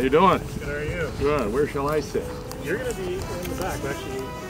you doing? Good, how are you? Good. Where shall I sit? You're going to be in the back. Actually,